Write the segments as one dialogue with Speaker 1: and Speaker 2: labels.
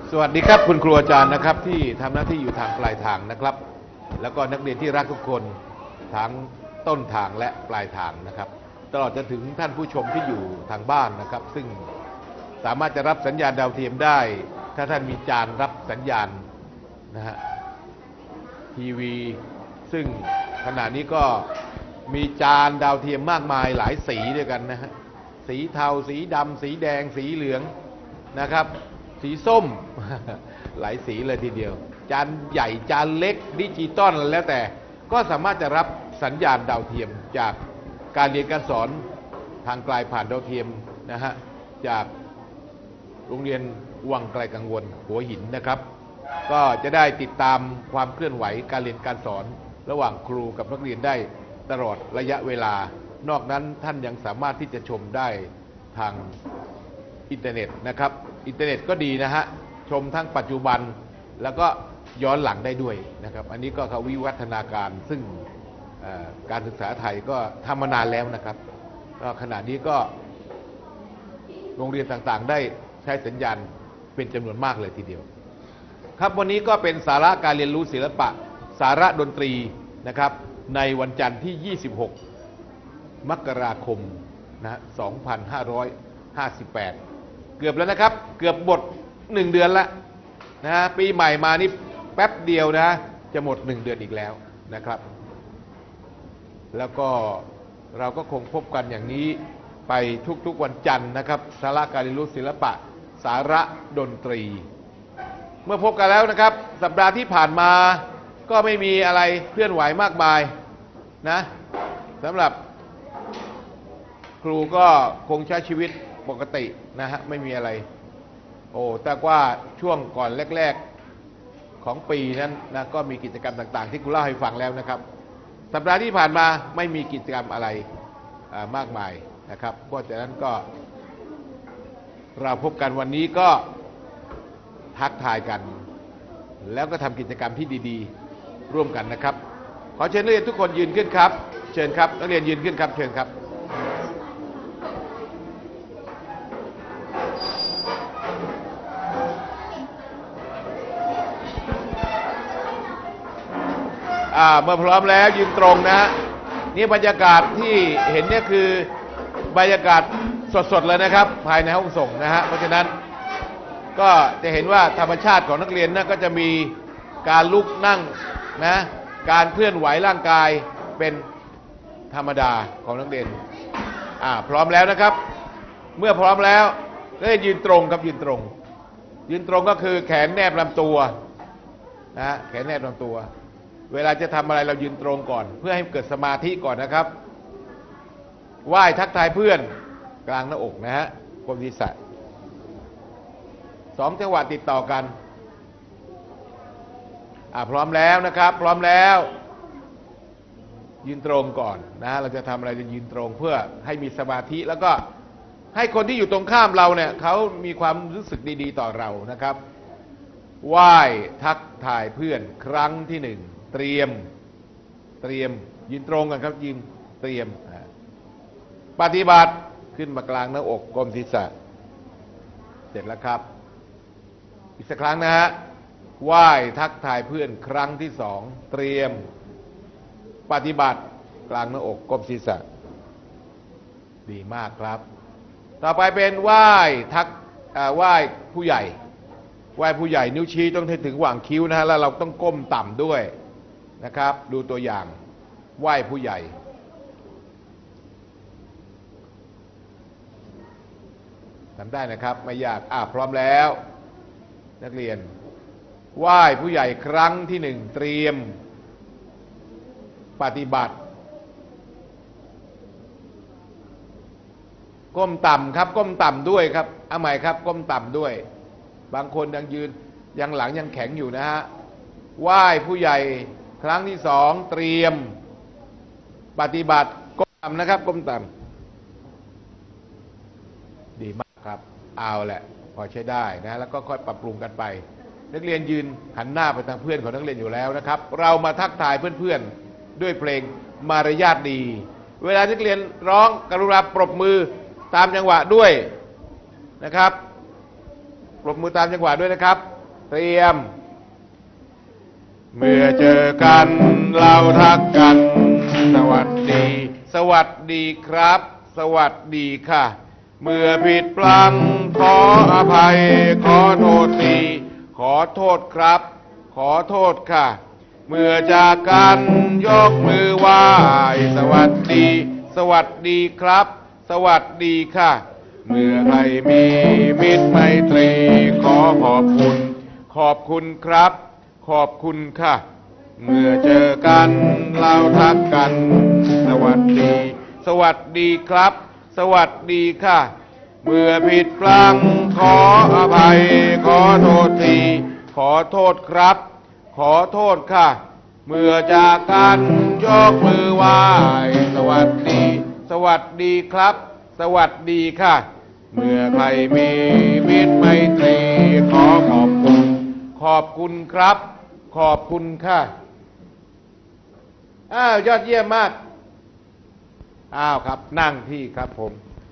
Speaker 1: สวัสดีครับคุณครูอาจารย์นะครับที่ทำหน้าที่อยู่ทางปลายทางนะครับแล้วก็นักเรียนที่รักทุกคนทั้งต้นทางและปลายทางนะครับตลอดจนถึงท่านผู้ชมที่อยู่ทางบ้านนะครับซึ่งสามารถจะรับสัญญาณดาวเทียมได้ถ้าท่านมีจานรับสัญญาณนะฮะทีวีซึ่งขณะนี้ก็มีจานดาวเทียมมากมายหลายสีด้วยกันนะฮะสีเทาสีดำสีแดงสีเหลืองนะครับสีส้ม หลายสีเลยทีเดียวจานใหญ่จานเล็กดิจิตอลแล้วแต่ก็สามารถจะรับสัญญาณดาวเทียมจากการเรียนการสอนทางไกลผ่านดาวเทียมนะฮะจากโรงเรียนวังไกลกังวลหัวหินนะครับก็จะได้ติดตามความเคลื่อนไหวการเรียนการสอนระหว่างครูกับนักเรียนได้ตลอดระยะเวลานอกนั้นท่านยังสามารถที่จะชมได้ทางอินเทอร์เน็ตนะครับอินเทอร์เน็ตก็ดีนะฮะชมทั้งปัจจุบันแล้วก็ย้อนหลังได้ด้วยนะครับอันนี้ก็เขาวิวัฒนาการซึ่งการศึกษาไทยก็ทำมานานแล้วนะครับก็ขณะนี้ก็โรงเรียนต่างๆได้ใช้สัญญาณเป็นจำนวนมากเลยทีเดียวครับวันนี้ก็เป็นสาระการเรียนรู้ศิลปะสาระดนตรีนะครับในวันจันทร์ที่ 26 มกราคมนะ2558 เกือบแล้วนะครับเกือบหมด1 เดือนแล้วนะปีใหม่มานี่แป๊บเดียวนะจะหมด1 เดือนอีกแล้วนะครับแล้วก็เราก็คงพบกันอย่างนี้ไปทุกๆวันจันทร์นะครับสาระการเรียนรู้ศิลปะสาระดนตรีเมื่อพบกันแล้วนะครับสัปดาห์ที่ผ่านมาก็ไม่มีอะไรเคลื่อนไหวมากมายนะสำหรับครูก็คงใช้ชีวิตปกตินะฮะไม่มีอะไรแต่ว่าช่วงก่อนแรกๆของปีนั้นนะก็มีกิจกรรมต่างๆที่ครูเล่าให้ฟังแล้วนะครับสัปดาห์ที่ผ่านมาไม่มีกิจกรรมอะไรมากมายนะครับเพราะฉะนั้นก็เราพบกันวันนี้ก็ทักทายกันแล้วก็ทำกิจกรรมที่ดีๆร่วมกันนะครับขอเชิญนักเรียนทุกคนยืนขึ้นครับเชิญครับนักเรียนยืนขึ้นครับเชิญครับเมื่อพร้อมแล้วยืนตรงนะฮะนี่บรรยากาศที่เห็นเนี่ยคือบรรยากาศสดๆเลยนะครับภายในห้องส่งนะฮะเพราะฉะนั้นก็จะเห็นว่าธรรมชาติของนักเรียนนะก็จะมีการลุกนั่งนะการเคลื่อนไหวร่างกายเป็นธรรมดาของนักเรียนพร้อมแล้วนะครับเมื่อพร้อมแล้วก็ยืนตรงครับยืนตรงก็คือแขนแนบลำตัวนะแขนแนบลำตัวเวลาจะทำอะไรเรายืนตรงก่อนเพื่อให้เกิดสมาธิก่อนนะครับไหว้ทักทายเพื่อนกลางหน้าอกนะฮะก้มศีรษะ2 จังหวะติดต่อกันพร้อมแล้วนะครับพร้อมแล้วยืนตรงก่อนนะเราจะทำอะไรจะยืนตรงเพื่อให้มีสมาธิแล้วก็ให้คนที่อยู่ตรงข้ามเราเนี่ยเขามีความรู้สึกดีๆต่อเรานะครับไหว้ทักทายเพื่อนครั้งที่ 1เตรียมยืนตรงกันครับยืนเตรียมปฏิบัติขึ้นมากลางหน้าอกก้มศีรษะเสร็จแล้วครับอีกสักครั้งนะฮะไหว้ทักทายเพื่อนครั้งที่ 2เตรียมปฏิบัติกลางหน้าอกก้มศีรษะดีมากครับต่อไปเป็นไหว้ผู้ใหญ่นิ้วชี้ต้องถึงหว่างคิ้วนะฮะแล้วเราต้องก้มต่ำด้วยนะครับดูตัวอย่างไหว้ผู้ใหญ่ทำได้นะครับไม่ยากพร้อมแล้วนักเรียนไหว้ผู้ใหญ่ครั้งที่ 1เตรียมปฏิบัติก้มต่ำครับก้มต่ำด้วยครับเอาใหม่ครับก้มต่ำด้วยบางคนยังยืนยังหลังยังแข็งอยู่นะฮะไหว้ผู้ใหญ่ครั้งที่ 2เตรียมปฏิบัติก้มต่ำนะครับก้มต่ำดีมากครับเอาแหละพอใช้ได้นะแล้วก็ค่อยปรับปรุงกันไปนักเรียนยืนหันหน้าไปทางเพื่อนของนักเรียนอยู่แล้วนะครับเรามาทักทายเพื่อนๆด้วยเพลงมารยาทดีเวลานักเรียนร้องกรุณาปรบมือตามจังหวะด้วยนะครับปรบมือตามจังหวะด้วยนะครับเตรียมเมื่อเจอกันเราทักกันสวัสดี สวัสดีครับสวัสดีค่ะเมื่อผิดพลั้งขออภัยขอโทษทีขอโทษครับขอโทษค่ะเมื่อจากกันยกมือไหว้สวัสดีสวัสดีครับสวัสดีค่ะเมื่อใครมีมิตรไมตรีขอขอบคุณขอบคุณครับขอบคุณค่ะเมื่อเจอกันเราทักกันสวัสดีสวัสดีครับสวัสดีค่ะเมื่อผิดพลั้งขออภัยขอโทษทีขอโทษครับขอโทษค่ะเมื่อจากกันยกมือไหว้สวัสดีสวัสดีครับสวัสดีค่ะเมื่อใครมีมิตรไมตรีขอขอบคุณขอบคุณครับขอบคุณค่ะยอดเยี่ยมมากครับนั่งที่ครับผม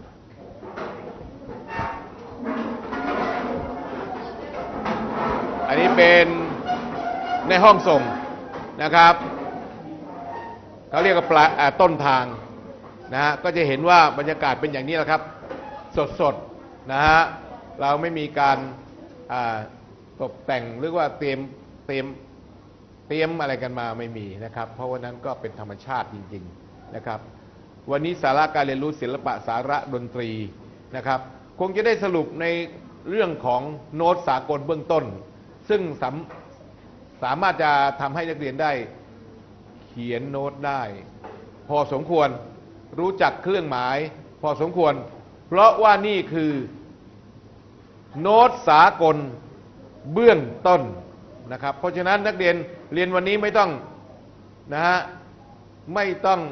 Speaker 1: อันนี้เป็นในห้องส่งนะครับเขาเรียกว่าต้นทางนะฮะก็จะเห็นว่าบรรยากาศเป็นอย่างนี้แหละครับสดๆนะฮะเราไม่มีการตกแต่งหรือว่าเตรียมอะไรกันมาไม่มีนะครับเพราะว่านั้นก็เป็นธรรมชาติจริงๆนะครับวันนี้สาระการเรียนรู้ศิลปะสาระดนตรีนะครับคงจะได้สรุปในเรื่องของโน้ตสากลเบื้องต้นซึ่งสามารถจะทำให้นักเรียนได้เขียนโน้ตได้พอสมควรรู้จักเครื่องหมายพอสมควรเพราะว่านี่คือโน้ตสากลเบื้องต้นนะครับเพราะฉะนั้นนักเรียนเรียนวันนี้ไม่ต้องนะฮะไม่ต้อง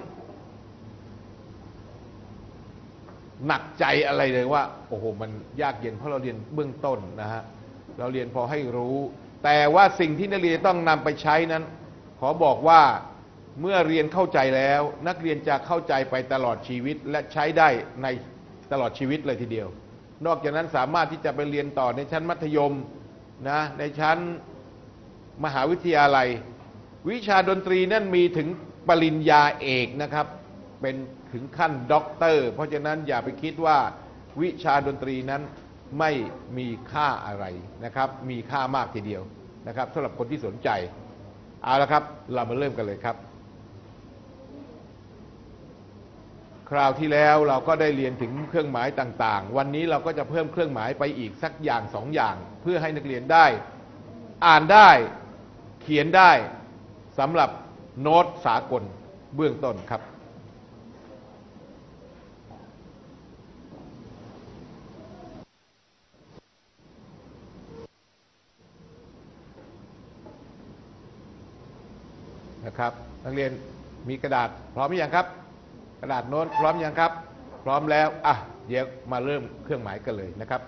Speaker 1: หนักใจอะไรเลยว่าโอ้โหมันยากเย็นเพราะเราเรียนเบื้องต้นนะฮะเราเรียนพอให้รู้แต่ว่าสิ่งที่นักเรียนต้องนำไปใช้นั้นขอบอกว่าเมื่อเรียนเข้าใจแล้วนักเรียนจะเข้าใจไปตลอดชีวิตและใช้ได้ในตลอดชีวิตเลยทีเดียวนอกจากนั้นสามารถที่จะไปเรียนต่อในชั้นมัธยมนะในชั้นมหาวิทยาลัยวิชาดนตรีนั่นมีถึงปริญญาเอกนะครับเป็นถึงขั้นด็อกเตอร์เพราะฉะนั้นอย่าไปคิดว่าวิชาดนตรีนั้นไม่มีค่าอะไรนะครับมีค่ามากทีเดียวนะครับสำหรับคนที่สนใจเอาละครับเรามาเริ่มกันเลยครับคราวที่แล้วเราก็ได้เรียนถึงเครื่องหมายต่างๆวันนี้เราก็จะเพิ่มเครื่องหมายไปอีกสักอย่างสองอย่างเพื่อให้นักเรียนได้อ่านได้เขียนได้สำหรับโน้ตสากลเบื้องต้นครับนะครับนักเรียนมีกระดาษพร้อมหรือยังครับกระดาษโน้ตพร้อมยังครับพร้อมแล้วเดี๋ยวมาเริ่มเครื่องหมายกันเลยนะครับ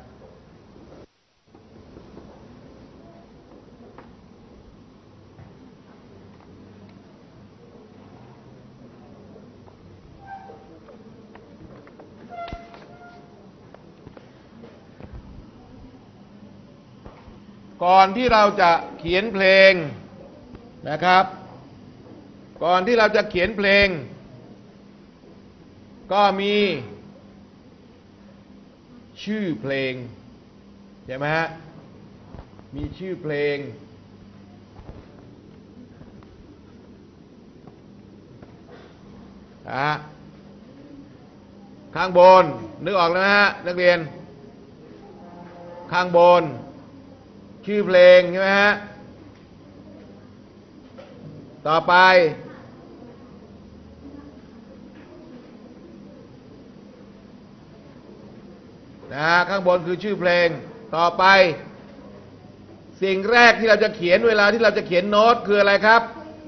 Speaker 1: ก่อนที่เราจะเขียนเพลงนะครับก่อนที่เราจะเขียนเพลงก็มีชื่อเพลงใช่ไหมฮะมีชื่อเพลงข้างบนนึกออกแล้วนะฮะนักเรียนข้างบนชื่อเพลงใช่ไหมฮะต่อไปข้างบนคือชื่อเพลงต่อไปสิ่งแรกที่เราจะเขียนเวลาที่เราจะเขียนโน้ตคืออะไรครับ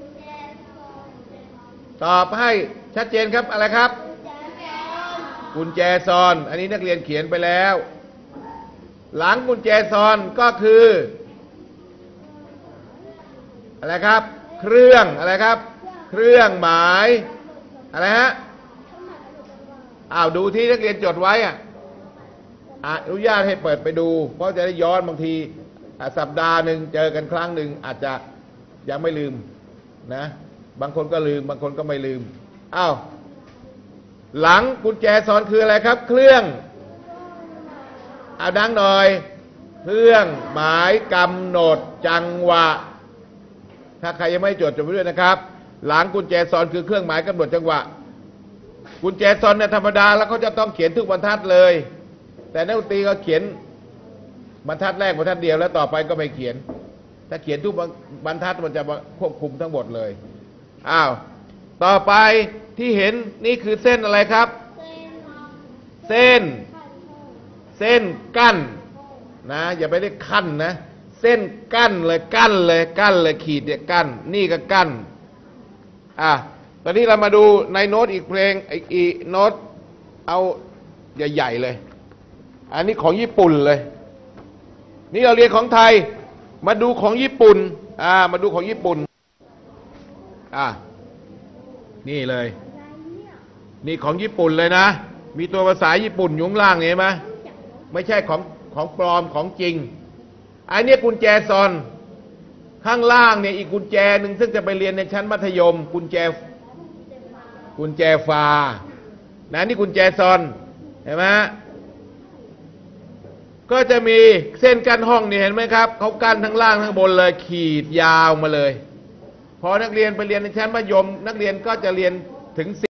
Speaker 1: ตอบให้ชัดเจนครับอะไรครับกุญแจซอนอันนี้นักเรียนเขียนไปแล้วหลังกุญแจซอนก็คืออะไรครับเครื่องอะไรครับเครื่องหมายอะไรฮะดูที่นักเรียนจดไว้อนุญาตให้เปิดไปดูเพราะจะได้ย้อนบางทีสัปดาห์หนึ่งเจอกันครั้งหนึ่งอาจจะยังไม่ลืมนะบางคนก็ลืมบางคนก็ไม่ลืมอ้าวหลังกุญแจสอนคืออะไรครับ เครื่องดังหน่อยเครื่องหมายกำหนดจังหวะถ้าใครยังไม่จดไปด้วยนะครับหลังกุญแจสอนคือเครื่องหมายกำหนดจังหวะกุญแจสอนเนี่ยธรรมดาแล้วเขาจะต้องเขียนทุกบรรทัดเลยแต่นักดนตรีก็เขียนบรรทัดแรกบรรทัดเดียวแล้วต่อไปก็ไม่เขียนถ้าเขียนทุกบรรทัดมันจะควบคุมทั้งหมดเลยอ้าวต่อไปที่เห็นนี่คือเส้นอะไรครับเส้นกั้นนะอย่าไปเรียกขั้นนะเส้นกั้นเลยกั้นเลยขีดเนี่ยกั้นนี่ก็กั้นตอนนี้เรามาดูในโน้ตอีกเพลงอีกโน้ตเอาใหญ่ๆเลยอันนี้ของญี่ปุ่นเลยนี่เราเรียนของไทยมาดูของญี่ปุ่นมาดูของญี่ปุ่นนี่เลยนี่ของญี่ปุ่นเลยนะมีตัวภาษาญี่ปุ่นอยู่ข้างล่างเห็นไหมไม่ใช่ของปลอมของจริงอันนี้กุญแจซอนข้างล่างเนี่ยอีกกุญแจหนึ่งซึ่งจะไปเรียนในชั้นมัธยมกุญแจฟานะนี่กุญแจซอนเห็นไหมก็จะมีเส้นกั้นห้องนี่เห็นไหมครับเขากั้นทั้งล่างทั้งบนเลยขีดยาวมาเลยพอนักเรียนไปเรียนในชั้นมัธยมนักเรียนก็จะเรียนถึง